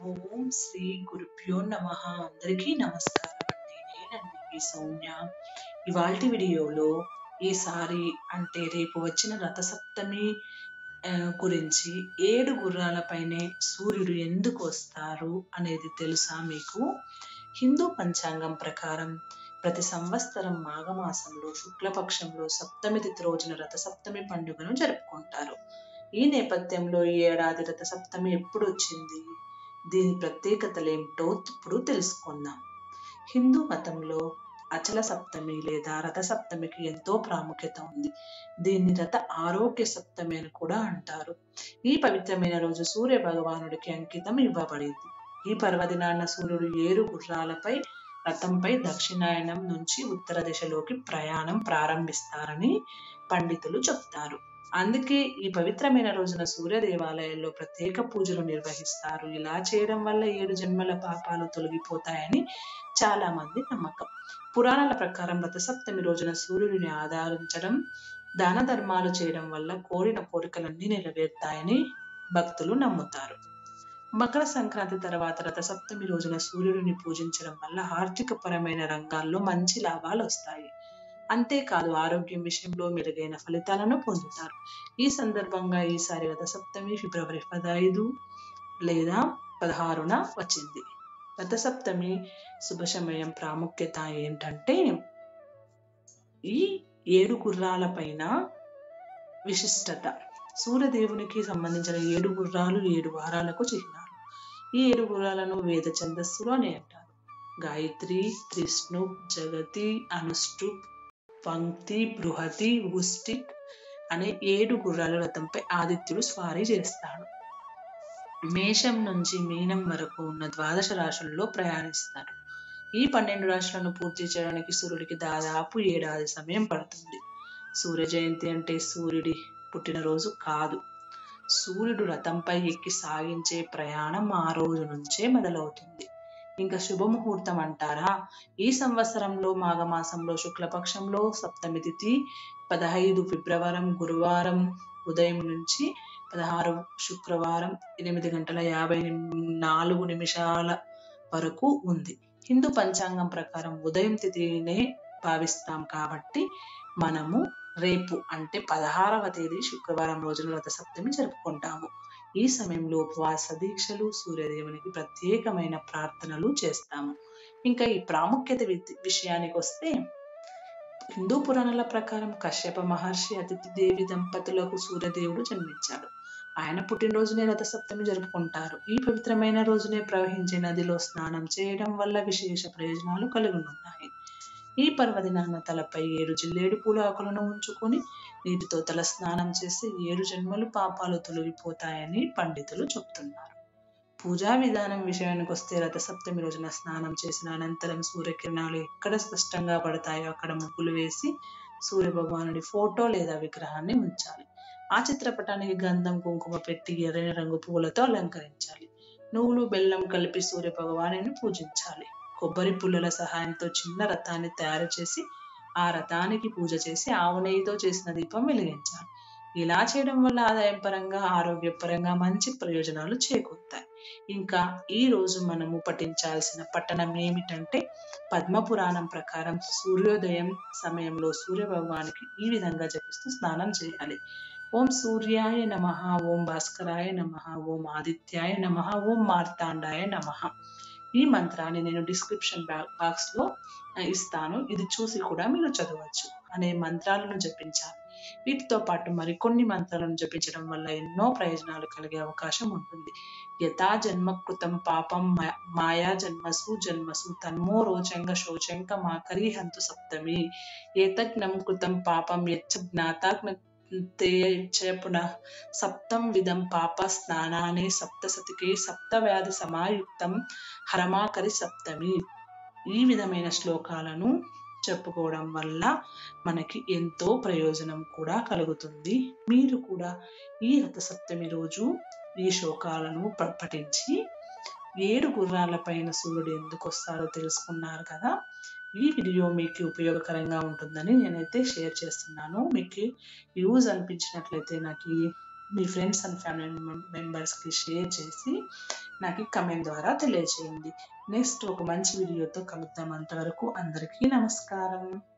ఓం శ్రీ గురుభ్యో నమః. అందరికీ నమస్కారం అండి. నేనండి మీ సౌమ్య. ఇవాల్టి వీడియోలో ఈసారి అంటే రేపు వచ్చిన రథసప్తమి గురించి 7 గుర్రాలపైనే సూర్యుడు ఎందుకు వస్తారు అనేది తెలుసా మీకు? హిందూ పంచాంగం ప్రకారం ప్రతి సంవత్సరం మాఘమాసంలో శుక్లపక్షంలో సప్తమి తిథి రోజున రథసప్తమి పండుగను జరుపుకుంటారు. ఈ నేపథ్యంలో ఈ ఏడాది రథసప్తమి ఎప్పుడు వచ్చింది, దీని ప్రత్యేకతలేమిటో ఇప్పుడు తెలుసుకుందాం. హిందూ మతంలో అచల సప్తమి లేదా రథ సప్తమికి ఎంతో ప్రాముఖ్యత ఉంది. దీన్ని రథ ఆరోగ్య సప్తమి అని కూడా అంటారు. ఈ పవిత్రమైన రోజు సూర్య భగవానుడికి అంకితం ఇవ్వబడింది. ఈ పర్వదినాన సూర్యుడు 7 గుర్రాలపై రథంపై దక్షిణాయనం నుంచి ఉత్తర దిశలోకి ప్రయాణం ప్రారంభిస్తారని పండితులు చెప్తారు. అందుకే ఈ పవిత్రమైన రోజున సూర్య దేవాలయాల్లో ప్రత్యేక పూజలు నిర్వహిస్తారు. ఇలా చేయడం వల్ల 7 జన్మల పాపాలు తొలగిపోతాయని చాలా మంది నమ్మకం. పురాణాల ప్రకారం రథసప్తమి రోజున సూర్యుడిని ఆరాధించడం, దాన ధర్మాలు చేయడం వల్ల కోరిన కోరికలన్నీ నెరవేరుతాయని భక్తులు నమ్ముతారు. మకర సంక్రాంతి తర్వాత రథసప్తమి రోజున సూర్యుడిని పూజించడం వల్ల ఆర్థిక పరమైన రంగాల్లో మంచి లాభాలు వస్తాయి. అంతేకాదు ఆరోగ్యం విషయంలో మెరుగైన ఫలితాలను పొందుతారు. ఈ సందర్భంగా ఈసారి రథసప్తమి ఫిబ్రవరి 15 లేదా 16న వచ్చింది. రథసప్తమి శుభ సమయం ప్రాముఖ్యత ఏంటంటే, ఈ 7 గుర్రాల పైన విశిష్టత. సూర్యదేవునికి సంబంధించిన 7 గుర్రాలు 7 వారాలకు చిహ్నాలు. ఈ 7 గుర్రాలను వేద ఛందస్సులు అని అంటారు. గాయత్రి, త్రిష్ణుప్, జగతి, అనుష్టుప్, పంక్తి, బృహతి, ఉష్టిక్ అనే 7 గుర్రాల రథంపై ఆదిత్యుడు స్వారీ చేస్తాడు. మేషం నుంచి మీనం వరకు ఉన్న 12 రాశుల్లో ప్రయాణిస్తాడు. ఈ 12 రాశులను పూర్తి చేయడానికి సూర్యుడికి దాదాపు ఏడాది సమయం పడుతుంది. సూర్య జయంతి అంటే సూర్యుడి పుట్టినరోజు కాదు. సూర్యుడు రథంపై ఎక్కి సాగించే ప్రయాణం ఆ రోజు నుంచే మొదలవుతుంది. ఇంకా శుభముహూర్తం అంటారా? ఈ సంవత్సరంలో మాఘమాసంలో శుక్లపక్షంలో సప్తమి తిథి 15 ఫిబ్రవరి గురువారం ఉదయం నుంచి 16 శుక్రవారం 8:54 వరకు ఉంది. హిందూ పంచాంగం ప్రకారం ఉదయం తిథినే భావిస్తాం కాబట్టి మనము రేపు అంటే 16వ తేదీ శుక్రవారం రోజున రథసప్తమి జరుపుకుంటాము. ఈ సమయంలో ఉపవాస దీక్షలు, సూర్యదేవునికి ప్రత్యేకమైన ప్రార్థనలు చేస్తాము. ఇంకా ఈ ప్రాముఖ్యత విషయానికి వస్తే, హిందూ పురాణాల ప్రకారం కశ్యప మహర్షి అతిథి దేవి దంపతులకు సూర్యదేవుడు జన్మించాడు. ఆయన పుట్టినరోజునే రథసప్తమి జరుపుకుంటారు. ఈ పవిత్రమైన రోజునే ప్రవహించే నదిలో స్నానం చేయడం వల్ల విశేష ప్రయోజనాలు కలుగునున్నాయి. ఈ పర్వదినాన తలపై 7 జిల్లేడు పూల ఆకులను ఉంచుకొని నీటితో తల స్నానం చేసి 7 జన్మలు పాపాలు తొలగిపోతాయని పండితులు చెప్తున్నారు. పూజా విధానం విషయానికి వస్తే, రథసప్తమి రోజున స్నానం చేసిన అనంతరం సూర్యకిరణాలు ఎక్కడ స్పష్టంగా పడతాయో అక్కడ ముగ్గులు వేసి సూర్య భగవానుడి ఫోటో లేదా విగ్రహాన్ని ఉంచాలి. ఆ చిత్రపటానికి గంధం కుంకుమ పెట్టి ఎర్రని రంగు పువ్వులతో అలంకరించాలి. నువ్వులు బెల్లం కలిపి సూర్య భగవానుని పూజించాలి. కొబ్బరి పుల్లల సహాయంతో చిన్న రథాన్ని తయారు చేసి ఆ రథానికి పూజ చేసి ఆవు నెయ్యితో చేసిన దీపం వెలిగించాలి. ఇలా చేయడం వల్ల ఆదాయం పరంగా, ఆరోగ్యపరంగా మంచి ప్రయోజనాలు చేకూరుతాయి. ఇంకా ఈ రోజు మనము పఠించాల్సిన పఠనం ఏమిటంటే, పద్మపురాణం ప్రకారం సూర్యోదయం సమయంలో సూర్య భగవానికి ఈ విధంగా జపిస్తూ స్నానం చేయాలి. ఓం సూర్యాయ నమః, ఓం భాస్కరాయ నమః, ఓం ఆదిత్యాయ నమః, ఓం మార్తాండాయ నమః. ఈ మంత్రాన్ని నేను డిస్క్రిప్షన్ బాక్స్ లో ఇస్తాను. ఇది చూసి కూడా మీరు చదవచ్చు. అనే మంత్రాలను జపించాలి. వీటితో పాటు మరికొన్ని మంత్రాలను జపించడం వల్ల ఎన్నో ప్రయోజనాలు కలిగే అవకాశం ఉంటుంది. యథా జన్మకృతం పాపం మాయా జన్మసు తన్మో రోచంగ శోచంక మాకరీ హంతు సప్తమి ఏతజ్ఞం కృతం పాపం యచ్చ పునః సప్తం విధం పాప స్నానానే సప్తసతికే సప్తవ్యాధి సమాయుక్తం హరమాకరి సప్తమి. ఈ విధమైన శ్లోకాలను చెప్పుకోవడం వల్ల మనకి ఎంతో ప్రయోజనం కూడా కలుగుతుంది. మీరు కూడా ఈ రథసప్తమి రోజు ఈ శ్లోకాలను పఠించి 7 గుర్రాల పైన సూర్యుడు ఎందుకు వస్తారో తెలుసుకున్నారు కదా. ఈ వీడియో మీకు ఉపయోగకరంగా ఉంటుందని నేనైతే షేర్ చేస్తున్నాను. మీకు యూజ్ అనిపించినట్లయితే నాకు మీ ఫ్రెండ్స్ అండ్ ఫ్యామిలీ మెంబర్స్కి షేర్ చేసి నాకు కమెంట్ ద్వారా తెలియజేయండి. నెక్స్ట్ ఒక మంచి వీడియోతో కలుద్దాం. అంతవరకు అందరికీ నమస్కారం.